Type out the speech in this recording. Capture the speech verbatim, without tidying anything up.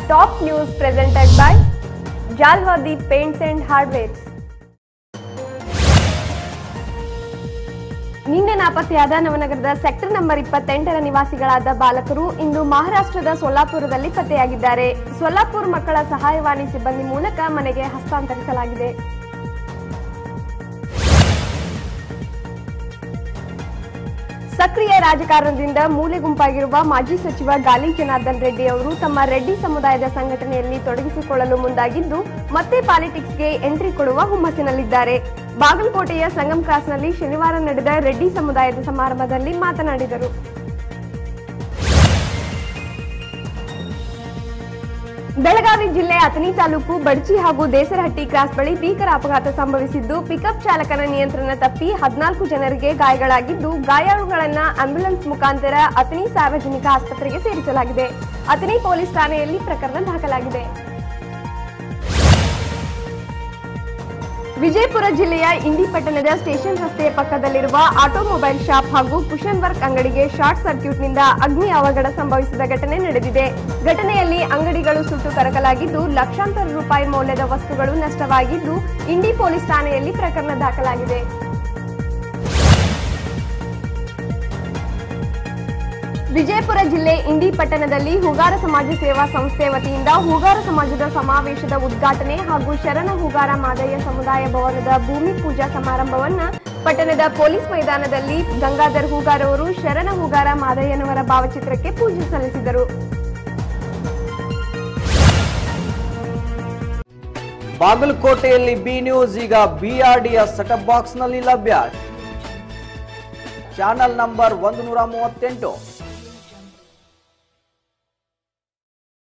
Top news presented by Jalwadi Paints and Hardware. ನಿನ್ನೆ ನಾಪತ್ತೆಯಾದ ನವನಗರದ sector number ಇಪ್ಪತ್ತೆಂಟರ ನಿವಾಸಿಗಳಾದ ಬಾಲಕರು ಇಂದು ಮಹಾರಾಷ್ಟ್ರದ ಸೊಲ್ಲಾಪುರದಲ್ಲಿ ಪತ್ತೆಯಾಗಿದ್ದಾರೆ. ಸೊಲ್ಲಾಪುರ ಮಕ್ಕಳ ಸಹಾಯವಾಣಿ ಸಿಬ್ಬಂದಿ ಮೂಲಕ ಮನೆಗೆ ಹಸ್ತಾಂತರಿಸಲಾಗಿದೆ. ಸಕ್ರಿಯ ರಾಜಕಾರಣದಿಂದ ಮೂಲೆ ಗುಂಪಾಗಿರುವ ಮಾಜಿ ಸಚಿವ ಗಾಲಿ ಜನಾರ್ದನ್ ರೆಡ್ಡಿ ಅವರು ತಮ್ಮ ರೆಡ್ಡಿ ಸಮುದಾಯದ ಸಂಘಟನೆಯಲ್ಲಿ ತೊಡಗಿಸಿಕೊಳ್ಳಲು ಮುಂದಾಗಿದ್ದು ಮತ್ತೆ ಪಾಲಿಟಿಕ್ಸ್ಗೆ ಎಂಟ್ರಿ ಕೊಡುವ ಹುಮ್ಮಸ್ಸಿನಲ್ಲಿದ್ದಾರೆ. ಬಾಗಲಕೋಟೆಯ ಸಂಗಮ್ ಕ್ರಾಸ್ನಲ್ಲಿ ಶನಿವಾರ ನಡೆದ ರೆಡ್ಡಿ ಸಮುದಾಯದ ಸಮಾರಂಭದಲ್ಲಿ ಮಾತನಾಡಿದರು. ಬೆಳಗಾವಿ ಜಿಲ್ಲೆ ಅಥಣಿ ತಾಲೂಕು ಬಡ್ಚಿ ಹಾಗೂ ದೇಸರಹಟ್ಟಿ ಕ್ರಾಸ್ ಬಳಿ ಭೀಕರ ಅಪಘಾತ ಸಂಭವಿಸಿದ್ದು ಪಿಕಪ್ ಚಾಲಕನ ನಿಯಂತ್ರಣ ತಪ್ಪಿ ಹದಿನಾಲ್ಕು ಜನರಿಗೆ ಗಾಯಗಳಾಗಿದ್ದು ಗಾಯಾಳುಗಳನ್ನು ಆಂಬ್ಯುಲೆನ್ಸ್ ಮುಖಾಂತರ ಅಥಣಿ ಸಾರ್ವಜನಿಕ ಆಸ್ಪತ್ರೆಗೆ ಸೇರಿಸಲಾಗಿದೆ. ಅಥಣಿ ಪೊಲೀಸ್ ಠಾಣೆಯಲ್ಲಿ ಪ್ರಕರಣ ದಾಖಲಾಗಿದೆ. ವಿಜಯಪುರ ಜಿಲ್ಲೆಯ ಇಂಡಿ ಪಟ್ಟಣದ ಸ್ಟೇಷನ್ ರಸ್ತೆಯ ಪಕ್ಕದಲ್ಲಿರುವ ಆಟೋಮೊಬೈಲ್ ಶಾಪ್ ಹಾಗೂ ಕುಶನ್ ವರ್ಕ್ ಅಂಗಡಿಗೆ ಶಾರ್ಟ್ ಸರ್ಕ್ಯೂಟ್ನಿಂದ ಅಗ್ನಿ ಅವಘಡ ಸಂಭವಿಸಿದ ಘಟನೆ ನಡೆದಿದೆ. ಘಟನೆಯಲ್ಲಿ ಅಂಗಡಿಗಳು ಸುಟ್ಟು ಕರಕಲಾಗಿದ್ದು ಲಕ್ಷಾಂತರ ರೂಪಾಯಿ ಮೌಲ್ಯದ ವಸ್ತುಗಳು ನಷ್ಟವಾಗಿದ್ದು ಇಂಡಿ ಪೊಲೀಸ್ ಠಾಣೆಯಲ್ಲಿ ಪ್ರಕರಣ ದಾಖಲಾಗಿದೆ. ವಿಜಯಪುರ ಜಿಲ್ಲೆ ಇಂಡಿ ಪಟ್ಟಣದಲ್ಲಿ ಹೂಗಾರ ಸಮಾಜ ಸೇವಾ ಸಂಸ್ಥೆ ವತಿಯಿಂದ ಹೂಗಾರ ಸಮಾಜದ ಸಮಾವೇಶದ ಉದ್ಘಾಟನೆ ಹಾಗೂ ಶರಣ ಹೂಗಾರ ಮಾದಯ್ಯ ಸಮುದಾಯ ಭವನದ ಭೂಮಿ ಪೂಜಾ ಸಮಾರಂಭವನ್ನು ಪಟ್ಟಣದ ಪೊಲೀಸ್ ಮೈದಾನದಲ್ಲಿ ಗಂಗಾಧರ್ ಹೂಗಾರ್ ಅವರು ಶರಣ ಹೂಗಾರ ಮಾದಯ್ಯನವರ ಭಾವಚಿತ್ರಕ್ಕೆ ಪೂಜೆ ಸಲ್ಲಿಸಿದರು. ಬಾಗಲಕೋಟೆಯಲ್ಲಿ ಬಿ ನ್ಯೂಸ್ ಈಗ ಬಿಆರ್ಡಿಯ ಸೆಟಪ್ ಬಾಕ್ಸ್ ನಲ್ಲಿ ಲಭ್ಯ. ಚಾನೆಲ್ ನಂಬರ್ ಒಂದು ನೂರ ಮೂವತ್ತೆಂಟು